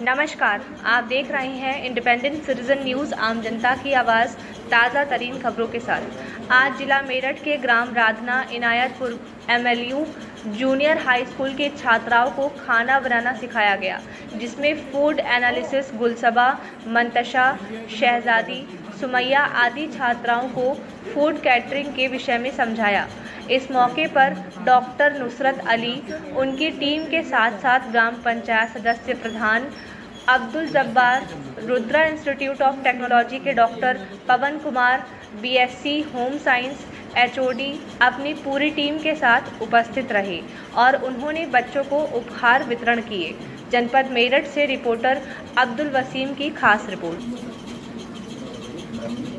नमस्कार, आप देख रहे हैं इंडिपेंडेंट सिटीजन न्यूज़, आम जनता की आवाज़, ताज़ा तरीन खबरों के साथ। आज जिला मेरठ के ग्राम Radhna Inayatpur MLU junior high school के छात्राओं को खाना बनाना सिखाया गया, जिसमें फूड एनालिसिस गुलसबा, मंतशा, शहजादी, सुमैया आदि छात्राओं को फूड कैटरिंग के विषय में समझाया। इस मौके पर डॉक्टर नुसरत अली, उनकी टीम के साथ साथ ग्राम पंचायत सदस्य प्रधान Abdul Jabbar, Rudra institute of technology के doctor Pawan Kumar, BSc home science HOD अपनी पूरी टीम के साथ उपस्थित रहे और उन्होंने बच्चों को उपहार वितरण किए। जनपद मेरठ से रिपोर्टर अब्दुल वसीम की खास रिपोर्ट।